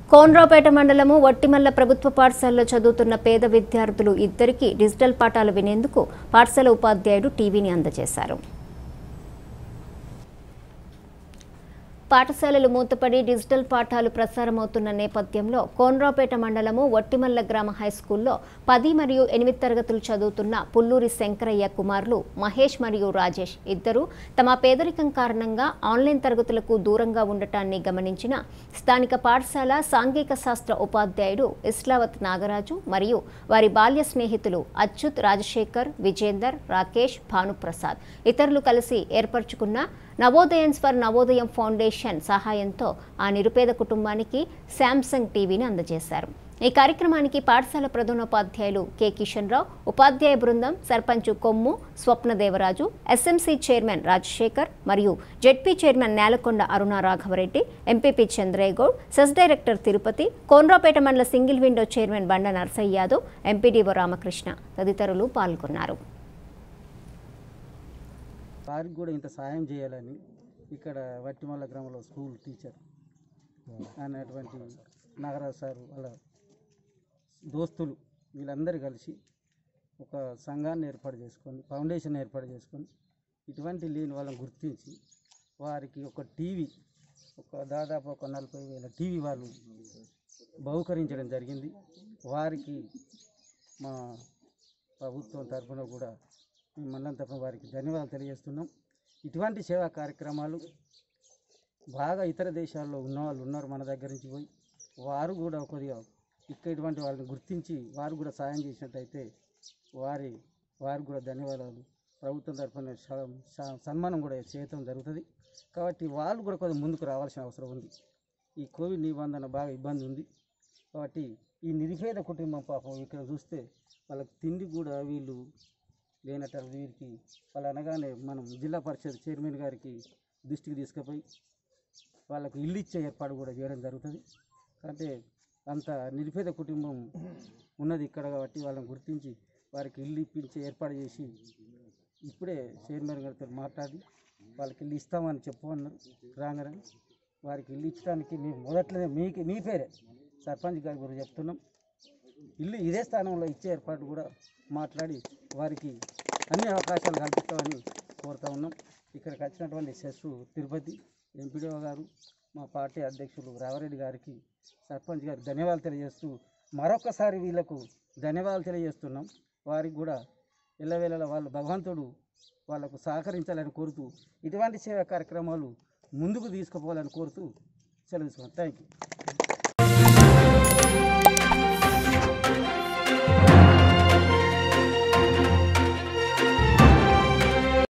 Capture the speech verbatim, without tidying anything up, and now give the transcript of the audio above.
కోనరావుపేట మండలము వట్టిమల్ల ప్రభుత్వ పాఠశాలలో చదువుతున్న పేద విద్యార్థులు ఇద్దరికి డిజిటల్ పాఠాలు వినేందుకు పాఠశాల ఉపాధ్యాయుడు టీవీని అందజేశారు. పాఠశాలలు మూతపడి డిజిటల్ పాఠాలు ప్రసారమవుతున్న నేపథ్యంలో కోనరావుపేట మండలము వట్టిమల్ల గ్రామ హైస్కూల్లో పది మరియు ఎనిమిది తరగతులు చదువుతున్న పుల్లూరి శంకరయ్య కుమారులు మహేష్ మరియు రాజేష్ ఇద్దరు తమ పేదరికం కారణంగా ఆన్లైన్ తరగతులకు దూరంగా ఉండటాన్ని గమనించిన స్థానిక పాఠశాల సాంఘిక శాస్త్ర ఉపాధ్యాయుడు ఇస్లావత్ నాగరాజు మరియు వారి బాల్య స్నేహితులు అచ్యుత్, రాజశేఖర్, విజేందర్, రాకేష్, భానుప్రసాద్ ఇతరులు కలిసి ఏర్పరచుకున్న నవోదయన్స్ ఫర్ నవోదయం ఫౌండేషన్ సహాయంతో ఆ నిరుపేద కుటుంబానికి శాంసంగ్ టీవీని అందజేశారు. ఈ కార్యక్రమానికి పాఠశాల ప్రధానోపాధ్యాయులు కె కిషన్ రావు, ఉపాధ్యాయ బృందం, సర్పంచ్ కొమ్ము స్వప్నదేవరాజు, ఎస్ఎంసీ చైర్మన్ రాజశేఖర్ మరియు ZP chairman Nelakonda Aruna Raghavareddy, MPP Chandraiahgoud, cess director Tirupati, Konaraopet మండల సింగిల్ విండో చైర్మన్ బండ నర్సయ్య యాదవ్, ఎంపీడీఓ రామకృష్ణ తదితరులు పాల్గొన్నారు. వారికి కూడా ఇంత సాయం చేయాలని ఇక్కడ వట్టిమల్ల గ్రామంలో స్కూల్ టీచర్ అనేటువంటి నాగరాజు సార్ వాళ్ళ దోస్తులు వీళ్ళందరూ కలిసి ఒక సంఘాన్ని ఏర్పాటు చేసుకొని ఫౌండేషన్ ఏర్పాటు చేసుకొని ఇటువంటి లేని వాళ్ళని గుర్తించి వారికి ఒక టీవీ ఒక దాదాపు ఒక నలభై వేల టీవీ వాళ్ళు బహుకరించడం జరిగింది. వారికి మా ప్రభుత్వం తరఫున కూడా మేము మండలం తరఫున వారికి ధన్యవాదాలు తెలియజేస్తున్నాం. ఇటువంటి సేవా కార్యక్రమాలు బాగా ఇతర దేశాల్లో ఉన్న వాళ్ళు ఉన్నారు మన దగ్గర నుంచి పోయి వారు కూడా కొద్దిగా ఇక్కడ ఇటువంటి వాళ్ళని గుర్తించి వారు కూడా సాయం చేసినట్టయితే వారి వారికి కూడా ధన్యవాదాలు ప్రభుత్వం తరఫున సన్మానం కూడా చేయటం జరుగుతుంది. కాబట్టి వాళ్ళు కూడా కొద్దిగా ముందుకు రావాల్సిన అవసరం ఉంది. ఈ కోవిడ్ నిబంధన బాగా ఇబ్బంది ఉంది కాబట్టి ఈ నిరుపేద కుటుంబం పాపం ఇక్కడ చూస్తే వాళ్ళకి తిండి కూడా వీళ్ళు లేనట్టు వీరికి వాళ్ళు అనగానే మనం జిల్లా పరిషత్ చైర్మన్ గారికి దృష్టికి తీసుకుపోయి వాళ్ళకు ఇల్లు ఇచ్చే ఏర్పాటు కూడా చేయడం జరుగుతుంది. అంటే అంత నిరుపేద కుటుంబం ఉన్నది ఇక్కడ కాబట్టి వాళ్ళని గుర్తించి వారికి ఇల్లు ఇప్పించే ఏర్పాటు చేసి ఇప్పుడే చైర్మన్ గారితో మాట్లాడి వాళ్ళకి ఇల్లు ఇస్తామని చెప్పమన్నారు. రాగానే వారికి ఇల్లు ఇచ్చడానికి మేము మొదట్లోనే మీకు మీ పేరే సర్పంచ్ గారి గురించి చెప్తున్నాం. ఇల్లు ఇదే స్థానంలో ఇచ్చే ఏర్పాటు కూడా మాట్లాడి వారికి అన్ని అవకాశాలు కల్పిస్తామని కోరుతూ ఉన్నాం. ఇక్కడికి వచ్చినటువంటి సెస్ తిరుపతి, ఎంపీడీఓ గారు, మా పార్టీ అధ్యక్షులు రావారెడ్డి గారికి, సర్పంచ్ గారికి ధన్యవాదాలు తెలియజేస్తూ మరొకసారి వీళ్ళకు ధన్యవాదాలు తెలియజేస్తున్నాం. వారికి కూడా ఎల్లవేళలా వాళ్ళు భగవంతుడు వాళ్ళకు సహకరించాలని కోరుతూ ఇటువంటి సేవా కార్యక్రమాలు ముందుకు తీసుకుపోవాలని కోరుతూ సెలవు తీసుకున్నాం. Thank you.